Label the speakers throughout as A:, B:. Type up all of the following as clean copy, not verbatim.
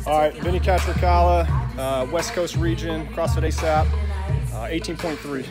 A: All right, Vinny Catricala, West Coast region, CrossFit ASAP, 18.3.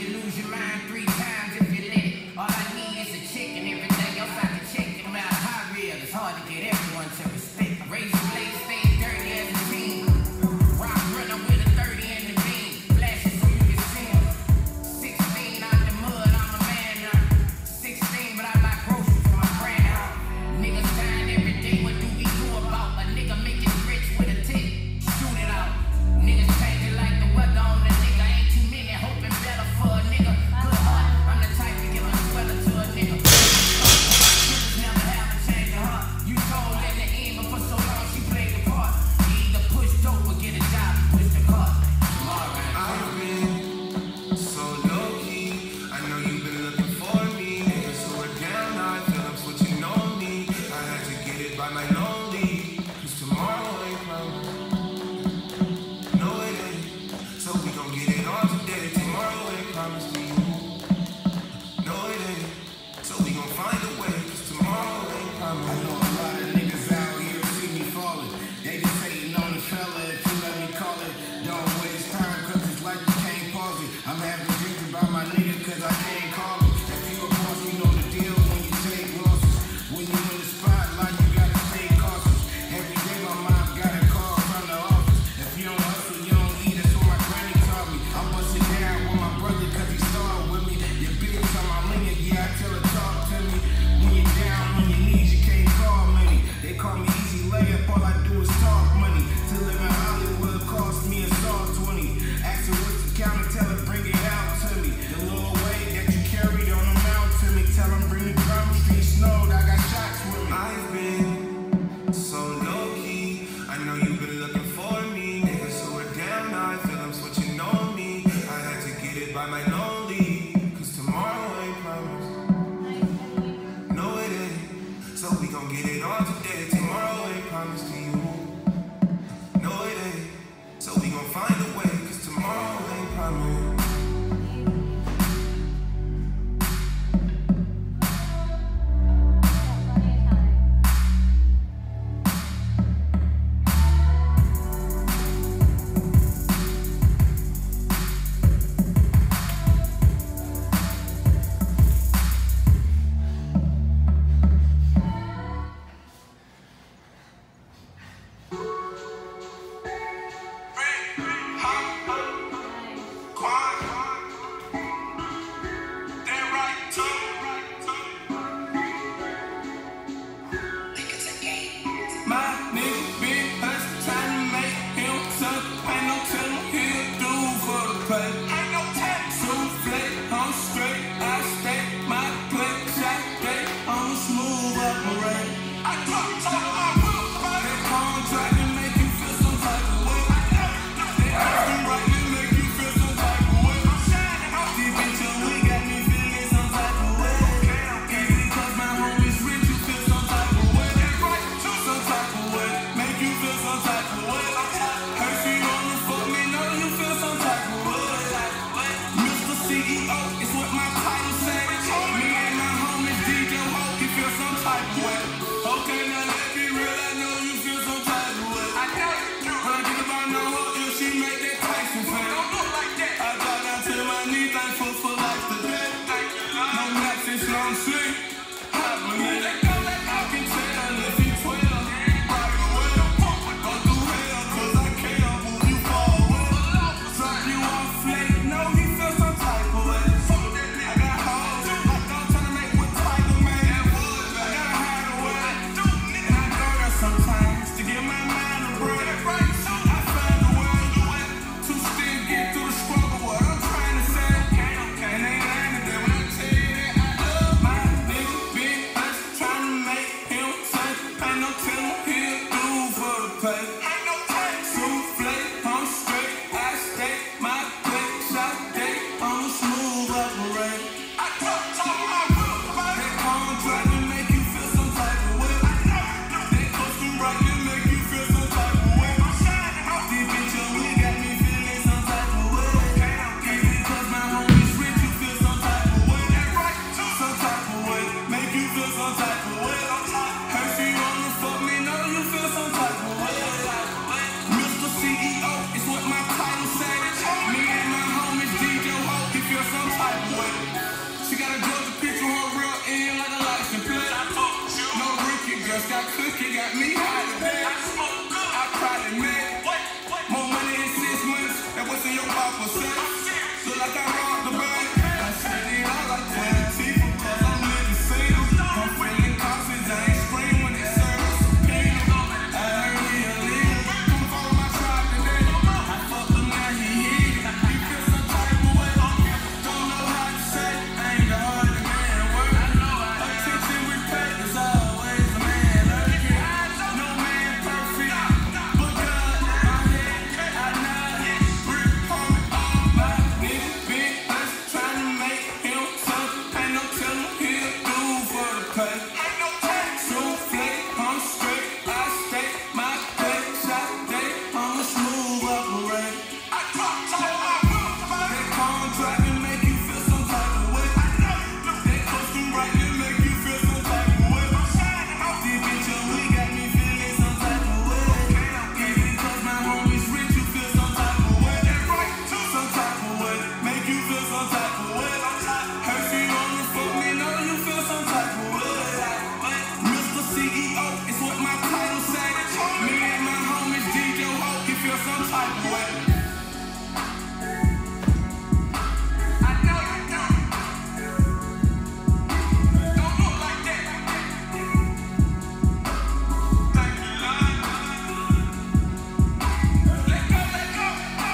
B: Chicken, everything else I can check. No matter how since long sleep. I believe I can tell if you 12. Right away, go through hell, cause I can't move you forward. Drop you off late, know he feel some type of way. I got hoes, like I'm trying to make what type of man. I gotta hide away, and I go there sometimes to get my mind a break. I find a way to still get through the struggle. What I'm trying to say, and ain't lying to them when I tell you that I love my nigga. Big ass trying to make him say, ain't no telling he'll do for the pay. Souffle, I'm straight, I stay my plate, shot day, I'm a smooth operator. I talk my will, that contract to make you feel some type of way. That custom right to make you feel some type of way. This bitch we got me feeling some type of way. Because my homies rich, you feel some type of way. Some type of way, make you feel some type of way. Hurt you wanna fuck me, know you feel some type of way. Mr. CEO is what my title say. Me and my homies DJ Hope, he feel some type of way. She got a Georgia picture, her real in like a license plate. No Ricky, just got cookie, got me high today. I probably made more money in 6 months than what's in your papa said. Look like I robbed the bank. I said it all like 20 people, cause I'm living single. I'm feeling cautious, I ain't scream when they serve us a pill. I ain't illegal. Come follow my tribe today. I fucked him, now he hit. He feel some type of way. Don't know how to say, ain't the hardest man work. Attention we pay is always a man lurking. No man perfect, but God, my head, I nod. Brick homie, all my niggas, big ass, trying to make him something. Ain't no telling he'll do for the pay. Souffle, I'm straight, I stay my plate, shot day, I'm a smooth operator. That contract to make you feel some type of way. That custom right to make you feel some type of way. This bitch we got me feeling some type of way. Because my homies rich, you feel some type of way. Some type of way, make you feel some type of way. Hurt you wanna fuck me, know you feel some type of way. Mr. CEO is what my title say. Me and my homies DJ Hope, he feel some type of way. I know you don't. Don't look like that. Thank you, Lord. Let go, let go.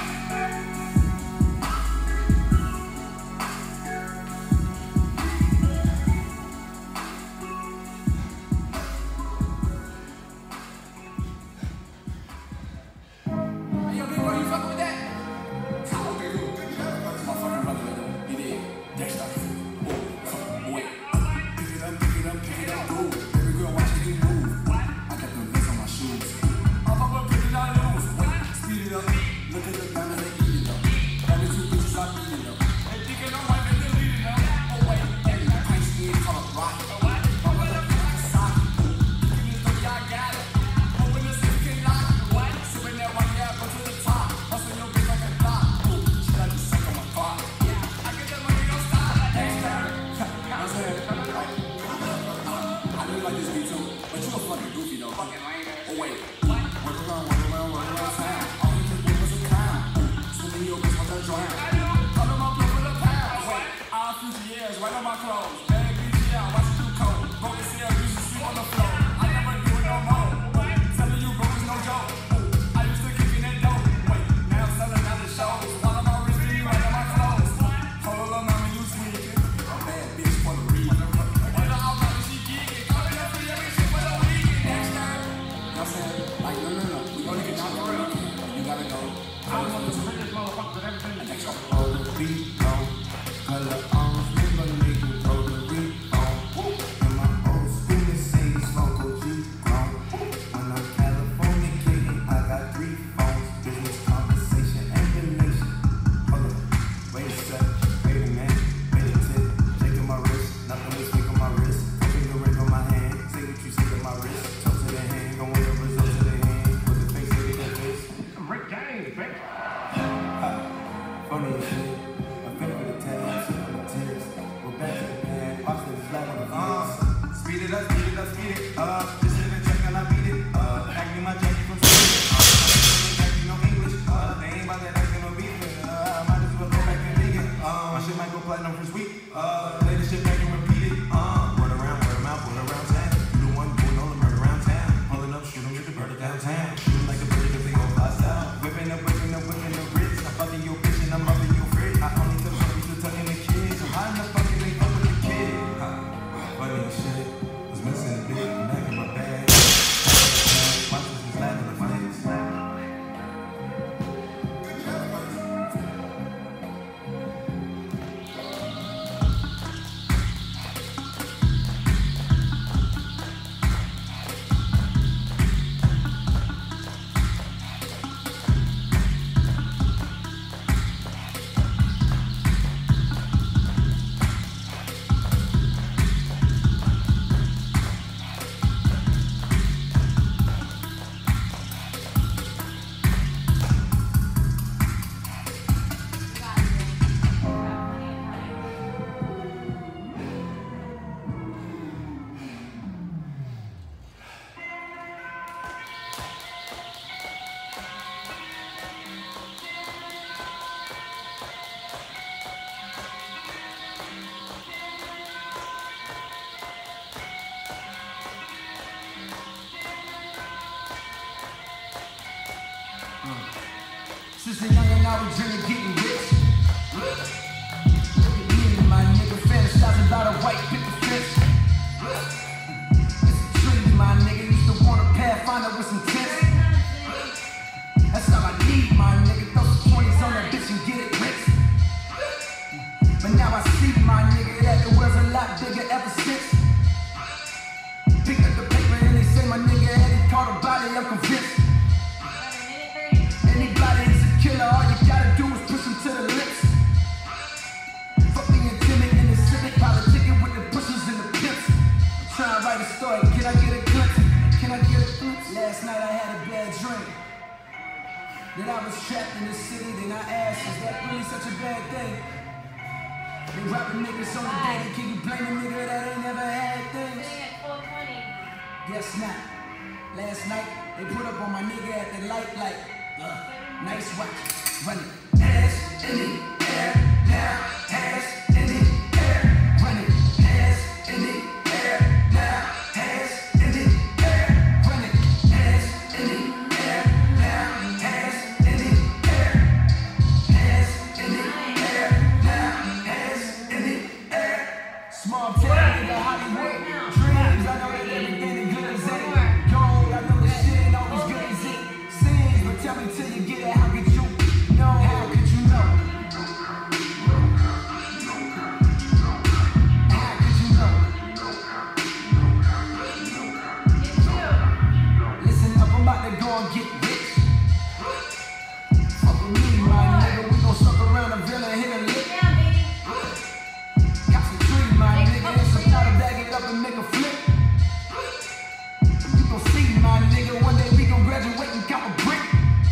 B: Hey, yo, big bro, you fucking with that? Okay, cool. My fucking brother, he did. Dexter. Wait. Pick it up, go. Baby girl, watch me move. I got them lace on my shoes. I'm fucking pick it up, lose. Wait, speed it up. Look at the diamonds, they eat it up. Diamond 2 bitches, I beat it up. They thinking I'm white, but they lead it up. Oh, wait, hey, pink skin, color rock. I'm with a black sock. Give me the I got it. Open the safe, can lock. What? Sipping that white, yeah, go to the top. Hustle your bitch like a clock. She got the suck on my car. I get that money, don't stop. I said, I really like this beat too, but you a fucking goofy though. Oh wait, what? Work around town. All you just was a clown. Swimming your bitch like a drown. Cut on my blood with a pound. Wait, all future years, right on my clothes. Bad bitch, yeah, watch you do cold. Broken CL, you should sleep on the floor. I never do it no more. Telling you broke is no joke. I used to kick in that dope. Wait, now I'm selling out the shows. While I'm on wrist, you right on my clothes. Hold on, mommy, you tweaking. A bad bitch for the reason. When the outlaw, she geeking. Coming up for every shit for the weekend. Next time, y'all saying?
C: Just a young and I was dreaming getting rich. Look at me and my nigga fantasizing about a white picket fence. It's a dream, my nigga. Used to want a Pathfinder with some tents. That's all I need, my nigga. Throw some 20s on that bitch and get it rich. But now I see, my nigga, that the world's a lot bigger ever since. Pick up the paper and they say my nigga Eddie caught a body, I'm convinced. Anybody is a killer, all you gotta do is push him to the lips. Fuck being timid in the civic, politicking with the pushers and the pimps. I'm trying to write a story, can I get a glimpse? Can I get a glimpse? Last night I had a bad dream. That I was trapped in the city, then I asked, is that really such a bad thing? They robbing niggas on the daily, can you blame a nigga that ain't never had things? Guess not. Last night, they put up on my nigga at the light like, nice watch, running. Hands in the air, now, hands in the air, running. Hands in the air, now, hands in the air, running. Hands in the air, now, hands in the air. Hands in the air, now, hands in the air. Small town nigga, Hollywood, dreams, I know that everything is good as it. Gold, I know the shit ain't always good as it seems, but tell me till you get it, how could you know? How could you know? How could you know? Listen up, I'm about to go and get rich. Fuck with me, my nigga, we gon' suck around the villa and hit a lick. Got some tree, my nigga, and some powder, bag it up and make a flip. You gon' see, my nigga, one day we gon' graduate and count a brick.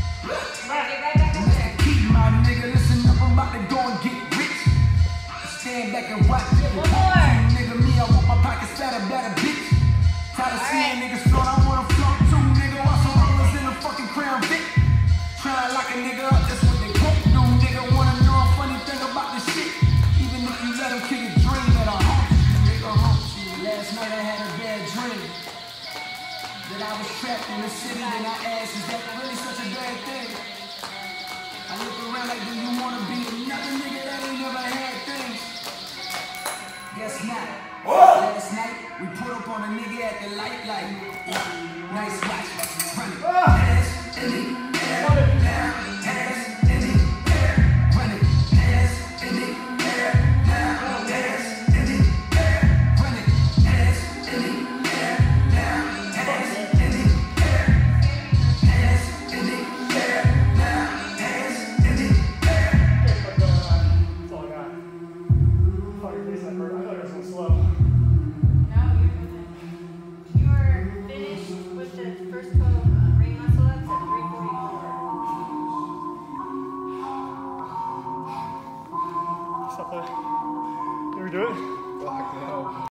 C: Stand back and watch it. Nigga, me, I want my pockets fatter, better bitch. Tired of seeing niggas float, I wanna float too, nigga. Watch some rollers in a fucking Crown Vic. Tryna lock a nigga up, that's what they won't do. Nigga wanna know a funny thing about this shit. Even if you let him kill your dream, that'll haunt you, nigga, haunt you. Last night I had a bad dream that I was trapped in the city, and I asked, is that really such a bad thing? I look around like, do you wanna be another nigga that ain't never had things? Guess not. Last night, we put up on a nigga at the light like, nice watch, running. Hands in the air, now, hands in the air, running. Hands in the air, now, hands in the air, running. Hands in the air, now, hands in the air. Hands in the air, now, hands in the air.
A: That's all I got. Fuck your face, that hurt. I thought it was going slow.
D: No, you're good. You were finished with the first 12 ring muscle ups at 344.
A: Stop that. You ever do it?
E: Fuck no.